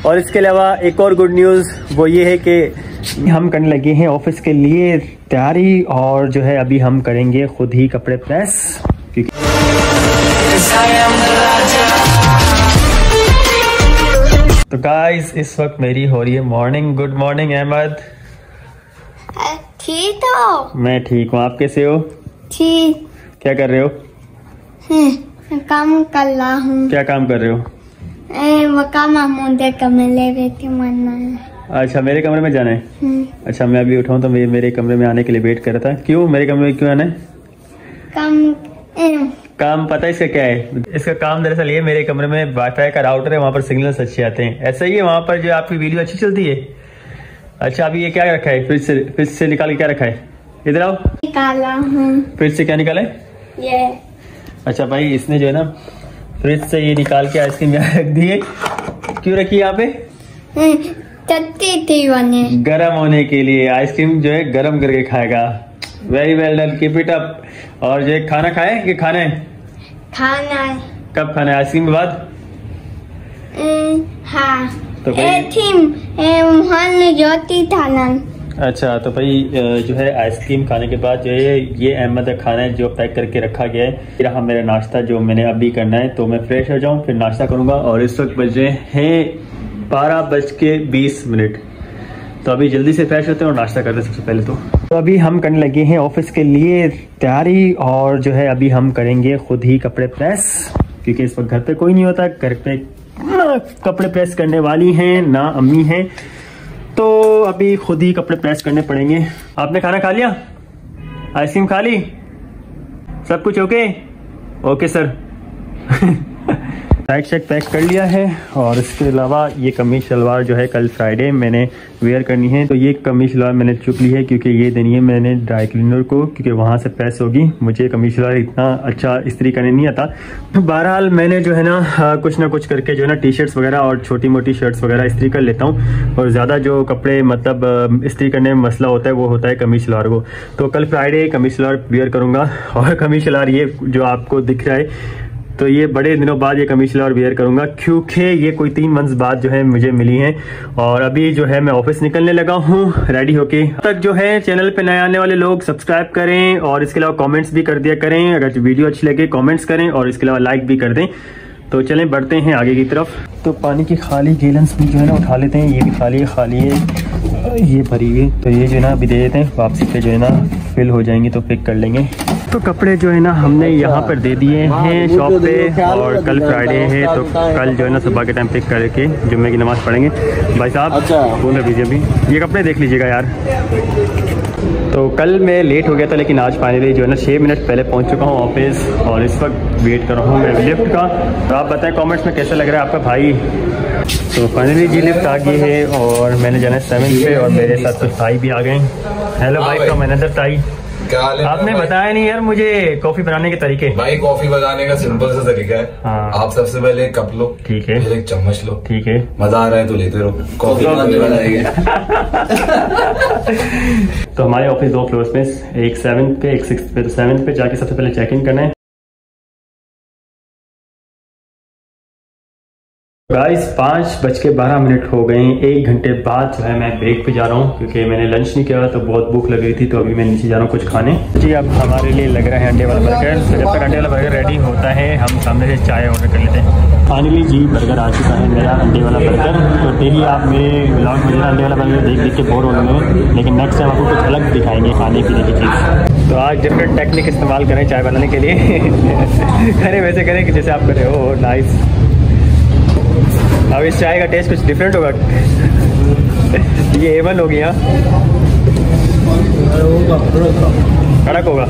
और इसके अलावा एक और गुड न्यूज़ वो ये है कि हम करने लगे हैं ऑफिस के लिए तैयारी, और जो है अभी हम करेंगे खुद ही कपड़े प्रेस, क्योंकि तो गाइस इस वक्त मेरी हो रही है मॉर्निंग। Good morning Ahmad. ठीक हो? मैं ठीक हूँ, आप कैसे हो? ठीक। क्या कर रहे हो? काम कर रहा हूँ। क्या काम कर रहे हो? वो काम मुझे कमरे में है। अच्छा, मेरे कमरे में जाना है। अच्छा, मैं अभी उठाऊँ तो मेरे कमरे में आने के लिए वेट कर रहा था। क्यों मेरे कमरे में क्यों आना है? काम पता है इसका क्या है? इसका काम दरअसल ये, मेरे कमरे में वाईफाई का राउटर है, वहाँ पर सिग्नल्स अच्छे आते हैं। ऐसा ही है, वहाँ पर जो आपकी वीडियो अच्छी चलती है। अच्छा, अभी ये क्या रखा है? फ्रिज से निकाल के क्या रखा है? इधर आओ। निकाला हूँ। फ्रिज से क्या निकाला है? ये। अच्छा भाई, इसने जो है ना फ्रिज से ये निकाल के आइसक्रीम यहाँ रख दी है। क्यों रखी है यहाँ पे? गरम होने के लिए। आइसक्रीम जो है गरम करके खाएगा। Very well done, keep it up. और जो खाना खाए कि खाना है? खाना है। कब खाना है? आइसक्रीम के बाद? हाँ। तो अच्छा, तो भाई जो है आइसक्रीम खाने के बाद जो है ये अहमद का खाना है जो पैक करके रखा गया है। रहा मेरा नाश्ता जो मैंने अभी करना है, तो मैं फ्रेश हो जाऊं फिर नाश्ता करूंगा। और इस वक्त बज रहे हैं 12:20। तो अभी जल्दी से फ्रेश होते हैं और नाश्ता करते हैं सबसे पहले। तो अभी हम करने लगे हैं ऑफिस के लिए तैयारी, और जो है अभी हम करेंगे खुद ही कपड़े प्रेस, क्योंकि इस वक्त घर पे कोई नहीं होता। घर पे कपड़े प्रेस करने वाली हैं ना अम्मी हैं, तो अभी खुद ही कपड़े प्रेस करने पड़ेंगे। आपने खाना खा लिया? आइसक्रीम खा ली? सब कुछ okay? Okay sir. Tight shirt pack कर लिया है, और इसके अलावा ये कमीज शलवार जो है कल फ्राइडे मैंने वेयर करनी है। तो ये कमीज शलवार मैंने चुक ली है, क्योंकि ये देनी है मैंने ड्राई क्लीनर को, क्योंकि वहाँ से प्रेस होगी। मुझे कमीज शलवार इतना अच्छा इस्त्री करने नहीं आता। तो बहरहाल मैंने जो है ना कुछ ना कुछ करके जो है ना टी शर्ट्स वगैरह और छोटी मोटी शर्ट्स वगैरह इस्त्री कर लेता हूँ। और ज़्यादा जो कपड़े मतलब इस्त्री करने में मसला होता है वो होता है कमीज शलवार को। तो कल फ्राइडे कमीज शलवार वेयर करूँगा। और कमीज शलवार ये जो आपको दिख रहा है, तो ये बड़े दिनों बाद ये कमीज शलवार वेयर करूंगा, क्योंकि ये कोई 3 मंथ्स बाद जो है मुझे मिली है। और अभी जो है मैं ऑफिस निकलने लगा हूँ रेडी होके। तक जो है चैनल पे नए आने वाले लोग सब्सक्राइब करें, और इसके अलावा कमेंट्स भी कर दिया करें। अगर वीडियो अच्छी लगे कमेंट्स करें, और इसके अलावा लाइक भी कर दें। तो चलें बढ़ते हैं आगे की तरफ। तो पानी की खाली गैलन्स भी जो है ना उठा लेते हैं। ये भी खाली है, ये भरी हुई। तो ये जो है ना अभी दे देते हैं, वापसी पे जो है ना फिल हो जाएंगे तो पिक कर लेंगे। तो कपड़े जो है ना हमने यहाँ पर दे दिए हैं शॉप पे, और कल फ्राइडे है तो कल जो है ना सुबह के टाइम पिक करके जुम्मे की नमाज़ पढ़ेंगे। भाई साहब बोल रहे अभी ये कपड़े देख लीजिएगा यार। तो कल मैं लेट हो गया था, लेकिन आज फाइनली जो है ना 6 मिनट पहले पहुँच चुका हूँ ऑफिस, और इस वक्त वेट कर रहा हूँ मैं लिफ्ट का। तो आप बताएं कमेंट्स में कैसा लग रहा है आपका भाई। तो फाइनली जी लिफ्ट आ गई है, और मैंने जाना है 7 पे, और मेरे साथ कुछ भाई भी आ गए। हेलो भाई फ्रॉम अनदर ताई। क्या हाल है? आपने बताया नहीं यार मुझे कॉफी बनाने के तरीके। भाई कॉफी बनाने का सिंपल सा तरीका है। हाँ। आप सबसे पहले एक कप लो, ठीक है, फिर एक चम्मच लो, ठीक है, मजा आ रहा है तो लेते रहो, कॉफी बनाएंगे। तो हमारे ऑफिस 2 फ्लोर्स में, एक 7th पे एक 6th पे। तो 7th पे जाके सबसे पहले चेक इन करना है। गाइस 5:12 हो गए। 1 घंटे बाद जो है मैं ब्रेक पे जा रहा हूँ, क्योंकि मैंने लंच नहीं किया तो बहुत भूख लग रही थी। तो अभी मैं नीचे जा रहा हूँ कुछ खाने। जी अब हमारे लिए लग रहा है अंडे वाला बर्गर। तो जब तक अंडे वाला बर्गर रेडी होता है हम सामने से चाय ऑर्डर कर लेते हैं। फाइनली जी बर्गर आ चुका है मेरा अंडे वाला बर्गर। तो डेली आप मेरे व्लॉग में अंडे वाला बर्गर देख के बोर हो गए, लेकिन नेक्स्ट टाइम आपको कुछ अलग दिखाएंगे खाने पीने की चीज़। तो आज डिफरेंट टेक्निक इस्तेमाल करें चाय बनाने के लिए। करें वैसे करें कि जैसे आप करें। हो नाइस। अब इस चाय का टेस्ट कुछ डिफरेंट होगा। ये A1 हो गया, कड़क होगा।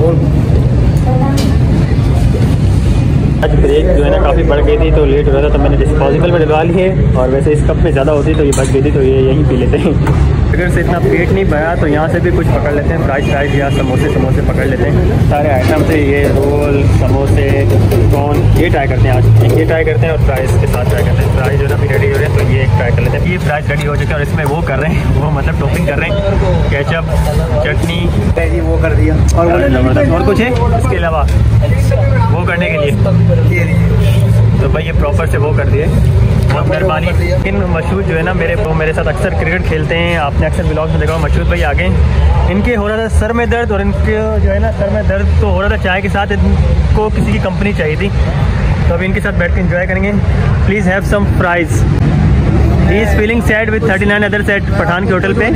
आज ब्रेक जो है ना काफ़ी बढ़ गई थी, तो लेट हो रहा था, तो मैंने डिस्पोजेबल में डलवा ली है। और वैसे इस कप में ज़्यादा होती तो ये बच गई थी, तो ये यहीं पी लेते हैं। अगर से इतना पेट नहीं भरा तो यहाँ से भी कुछ पकड़ लेते हैं, फ्राइज या समोसे पकड़ लेते हैं। सारे आइटम से ये रोल, समोसे, कॉर्न, ये ट्राई करते हैं आज। ये ट्राई करते हैं और फ्राइज के साथ ट्राई करते हैं। फ्राइज जो है अभी रेडी हो रहे हैं, तो ये ट्राई कर लेते हैं। ये फ्राइज रेडी हो चुके हैं, और इसमें वो कर रहे हैं, वो मतलब टॉपिंग कर रहे हैं, केचप, चटनी, वो कर दिया। और कुछ है इसके अलावा वो करने के लिए। तो तो भाई ये प्रॉपर से वो कर दिए, बहुत मेहरबानी। लेकिन मशहूर जो है ना मेरे साथ अक्सर क्रिकेट खेलते हैं, आपने अक्सर ब्लॉग में देखा मशहूर भाई आगे इनके हो रहा था सर में दर्द, और इनके जो है ना सर में दर्द तो हो रहा था चाय के साथ, इनको किसी की कंपनी चाहिए थी, तो अभी इनके साथ बैठ के एंजॉय करेंगे। Please have some fries. He is feeling sad with 39 other set Pathan के होटल पे।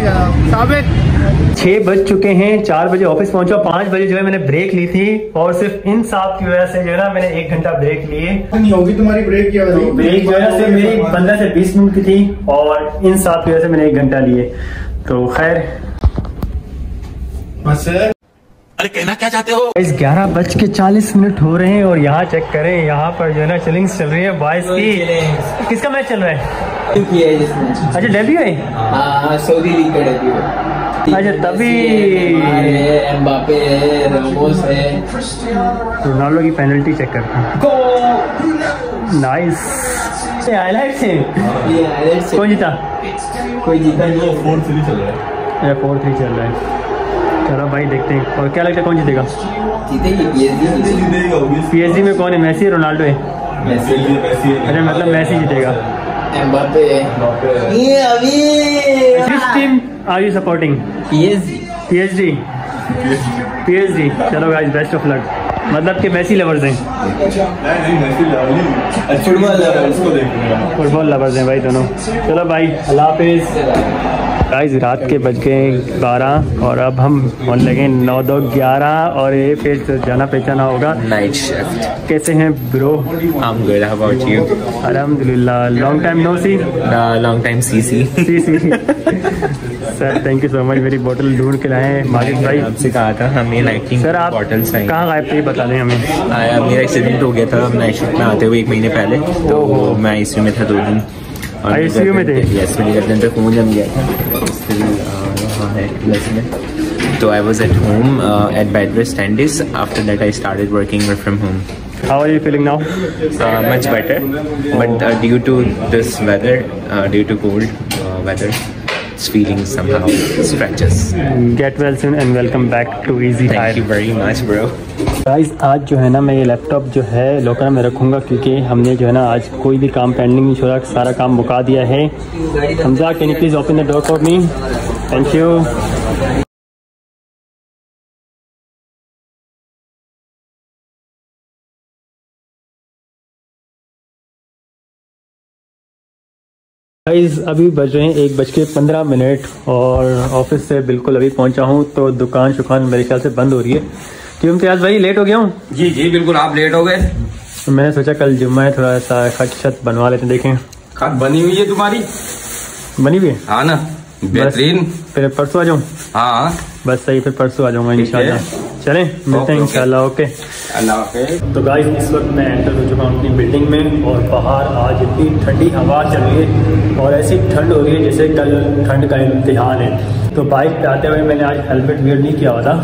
6 बज चुके हैं, 4 बजे ऑफिस पहुंचा, 5 बजे जो है मैंने ब्रेक ली थी, और सिर्फ इन साहब की वजह से जो है ना मैंने 1 घंटा ब्रेक लिए। नहीं होगी तुम्हारी ब्रेक की वजह? ब्रेक जो है सिर्फ मेरी 15 से 20 मिनट की थी, और इन साहब की वजह से मैंने 1 घंटा लिए। तो खैर अरे कहना क्या चाहते हो? 11:40 हो रहे हैं, और यहाँ चेक करें, यहाँ पर जो है ना चिलिंग्स चल रही है बॉयज की। किसका मैच चल रहा है? अच्छा डेब्यू है, सऊदी लीग का डेब्यू है। अच्छा तभी एम्बापे है, रामोस है, रोनाल्डो की पेनल्टी चेक करते हैं। नाइस, ये हाइलाइट्स हैं। कौन जीता? कोई जीता नहीं, 4-3 चल रहा है। 4-3 चल रहा है। चलो भाई देखते हैं, और क्या लगता है कौन जीतेगा? PSG में कौन है? मेसी है, रोनाल्डो है? मैसी। अच्छा मतलब मैसी जीतेगा। एम्बापे। ये अभी Which team are you supporting? PSG। चलो गाइस बेस्ट ऑफ लक। मतलब कि मैसी लवर्स हैं। फुटबॉल लवर्स हैं भाई दोनों। चलो भाई अल्लाह हाफिज। गाइस रात के बज गए 12, और अब हम होने लगे 9-11, और ये फिर जाना पहचाना होगा नाइट शिफ्ट। कैसे हैं bro? I'm good, how about you? अल्हम्दुलिल्लाह, long time no see. Long time see see. Sir thank you so much, मेरी बोतल ढूंढ के लाए माजिद भाई। आपसे कहा था हमें नाइटिंग सर आप बॉटल्स कहाँ गायब थे बता दें हमें। मेरा एक्सीडेंट हो गया था नाइट शिफ्ट में आते हुए 1 महीने पहले, तो मैं ICU में था 2 दिन। ICU में थे? यस, मेरी गर्दन पे खून जम गया था, वहाँ है प्लस में। तो I was at home at bed rest 10 days. After that I started working from home. How are you feeling now? Much better, but due to this weather, due to cold weather, it's feeling somehow stretches. Get well soon and welcome back to Easy Hire. Thank you very much, bro. Guys आज जो है ना मैं ये laptop जो है locker में रखूँगा, क्योंकि हमने जो है ना आज कोई भी काम पेंडिंग नहीं छोड़ा, सारा काम मुका दिया है। Hamza can you please open the door for me? Thank you. Guys अभी बज रहे हैं 1:15, और ऑफिस से बिल्कुल अभी पहुंचा हूं, तो दुकान शुकान मेरे ख्याल से बंद हो रही है। क्यों इम्तियाज भाई लेट हो गया हूँ? जी बिल्कुल, आप लेट हो गए। तो मैंने सोचा कल जुम्मा है, थोड़ा सा खट छत बनवा लेते, देखें। खत बनी हुई है तुम्हारी? बनी हुई है? हाँ ना, बेहतरीन। फिर परसों आ जाऊँ? हाँ बस सही, फिर परसों आ जाऊँगा इंशाल्लाह। चलें मिलते हैं इंशाल्लाह। ओके अल्लाह हाफिज़। तो गाइस इस वक्त मैं एंटर हो चुका हूँ अपनी बिल्डिंग में, और बाहर आज इतनी ठंडी हवा चल रही है, और ऐसी ठंड हो रही है जैसे कल ठंड का इम्तिहान है। तो बाइक पे आते हुए मैंने आज हेलमेट वेयर नहीं किया हुआ था,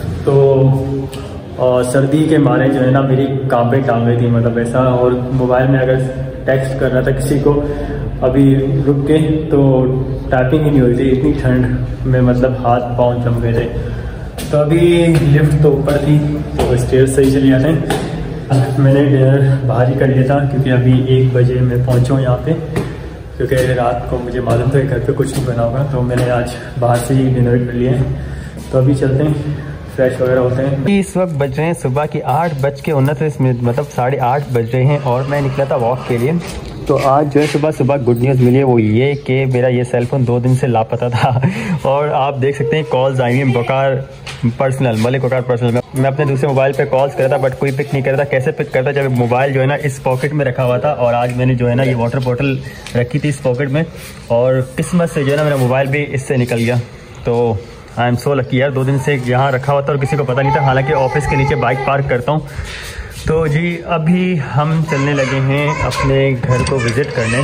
तो सर्दी के मारे जो है ना मेरी कांपे टांग गई थी, मतलब ऐसा। और मोबाइल में अगर टेक्स्ट कर रहा था किसी को अभी रुक के, तो टाइपिंग ही नहीं हुई थी, इतनी ठंड में मतलब हाथ पाँव जम गए थे। तो अभी लिफ्ट तो ऊपर थी, तो स्टेयर से ही चले जाते हैं। मैंने डिनर बाहर ही कर लिया था, क्योंकि अभी 1 बजे मैं पहुँचा हूँ यहाँ पे, क्योंकि रात को मुझे मालूम था घर पे कुछ नहीं बना होगा, तो मैंने आज बाहर से ही डिनर कर लिया है। तो अभी चलते हैं, फ्रेश वगैरह होते हैं। इस वक्त बज रहे हैं सुबह की 8:29, मतलब 8:30 बज रहे हैं, और मैं निकला था वॉक के लिए। तो आज जो है सुबह गुड न्यूज़ मिली है, वो ये कि मेरा ये सेलफोन 2 दिन से लापता था, और आप देख सकते हैं कॉल्स आई हैं बकार पर्सनल, मलिक वकार पर्सनल। मैं अपने दूसरे मोबाइल पे कॉल्स कर रहा था, बट कोई पिक नहीं कर रहा था। कैसे पिक करता, जब मोबाइल जो है ना इस पॉकेट में रखा हुआ था, और आज मैंने जो है ना ये वाटर बॉटल रखी थी इस पॉकेट में, और किस्मत से जो है ना मेरा मोबाइल भी इससे निकल गया। तो आई एम सो लकी यार, 2 दिन से यहाँ रखा हुआ था और किसी को पता नहीं था, हालांकि ऑफिस के नीचे बाइक पार्क करता हूँ। तो जी अभी हम चलने लगे हैं अपने घर को विज़िट करने।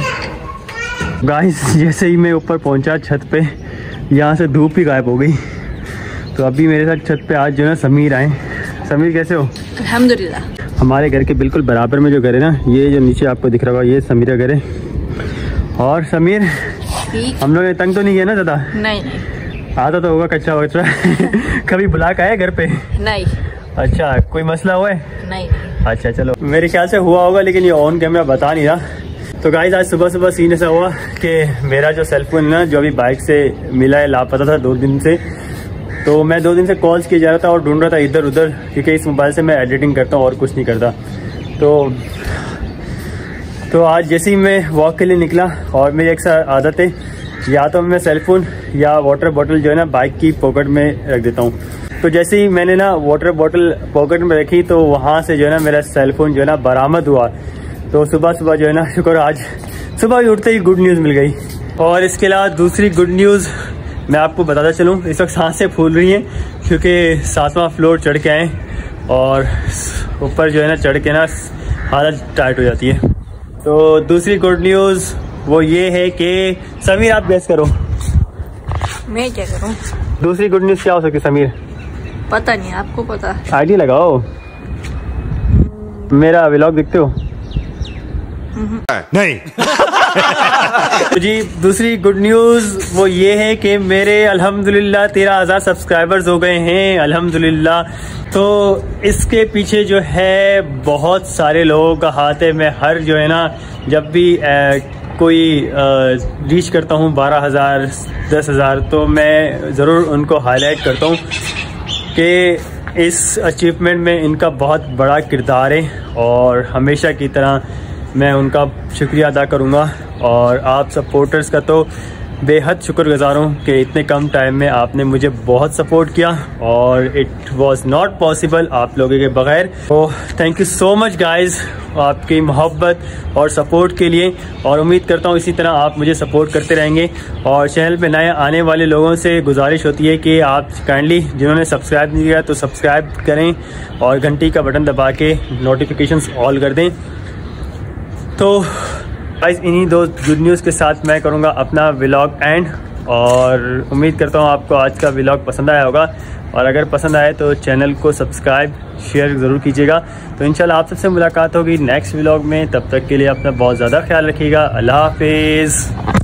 गाइस जैसे ही मैं ऊपर पहुँचा छत पे, यहाँ से धूप ही गायब हो गई। तो अभी मेरे साथ छत पे आज जो है ना समीर आए। समीर कैसे हो? अल्हम्दुलिल्लाह। हमारे घर के बिल्कुल बराबर में जो घर है ना, ये जो नीचे आपको दिख रहा होगा, ये समीर का घर है। और समीर हम लोग तंग तो नहीं किया ना ज़्यादा? नहीं आता तो होगा कच्चा वच्चा कभी बुला के आए घर पे? नहीं। अच्छा कोई मसला हुआ है? नहीं। अच्छा चलो, मेरे ख्याल से हुआ होगा लेकिन ये ऑन कैमरा बता नहीं रहा। तो गाइस आज सुबह सुबह सीन ऐसा हुआ कि मेरा जो सेलफोन ना जो अभी बाइक से मिला है लापता था 2 दिन से, तो मैं 2 दिन से कॉल्स किया जा रहा था और ढूंढ रहा था इधर उधर, क्योंकि इस मोबाइल से मैं एडिटिंग करता हूँ और कुछ नहीं करता। तो आज जैसे ही मैं वॉक के लिए निकला, और मेरी एक आदत है या तो मैं सेलफोन या वाटर बॉटल जो है ना बाइक की पॉकेट में रख देता हूँ। तो जैसे ही मैंने ना वाटर बॉटल पॉकेट में रखी तो वहाँ से जो है ना मेरा सेलफोन जो है ना बरामद हुआ। तो सुबह सुबह जो है ना शुक्र आज सुबह उठते ही गुड न्यूज़ मिल गई। और इसके अलावा दूसरी गुड न्यूज़ मैं आपको बताता चलूँ, इस वक्त सांसें फूल रही हैं क्योंकि 7वां फ्लोर चढ़ के आए और ऊपर जो है ना चढ़ के ना हालत टाइट हो जाती है। तो दूसरी गुड न्यूज़ वो ये है कि समीर आप गैस करो। मैं क्या करूं? दूसरी गुड न्यूज़ क्या हो सकती है समीर? पता नहीं, आपको पता? आईडी लगाओ, मेरा व्लॉग देखते हो? नहीं। तो जी दूसरी गुड न्यूज़ वो ये है कि मेरे अल्हम्दुलिल्लाह 13,000 सब्सक्राइबर्स हो गए हैं, अल्हम्दुलिल्लाह। तो इसके पीछे जो है बहुत सारे लोगों का हाथ है। मैं हर जो है ना जब भी कोई रीच करता हूँ 12,000 10,000 तो मैं ज़रूर उनको हाईलाइट करता हूँ कि इस अचीवमेंट में इनका बहुत बड़ा किरदार है और हमेशा की तरह मैं उनका शुक्रिया अदा करूँगा। और आप सपोर्टर्स का तो बेहद शुक्रगुज़ार हूँ कि इतने कम टाइम में आपने मुझे बहुत सपोर्ट किया और इट वाज नॉट पॉसिबल आप लोगों के बगैर। तो thank you so much guys आपकी मोहब्बत और सपोर्ट के लिए, और उम्मीद करता हूँ इसी तरह आप मुझे सपोर्ट करते रहेंगे। और चैनल पे नए आने वाले लोगों से गुजारिश होती है कि आप काइंडली जिन्होंने सब्सक्राइब नहीं किया तो सब्सक्राइब करें और घंटी का बटन दबा के नोटिफिकेशंस ऑल कर दें। तो गाइस इन्हीं 2 गुड न्यूज़ के साथ मैं करूँगा अपना व्लॉग एंड, और उम्मीद करता हूँ आपको आज का व्लॉग पसंद आया होगा। और अगर पसंद आए तो चैनल को सब्सक्राइब शेयर ज़रूर कीजिएगा। तो इंशाल्लाह आप सबसे मुलाकात होगी नेक्स्ट व्लॉग में। तब तक के लिए अपना बहुत ज़्यादा ख्याल रखिएगा। अल्लाह हाफिज़।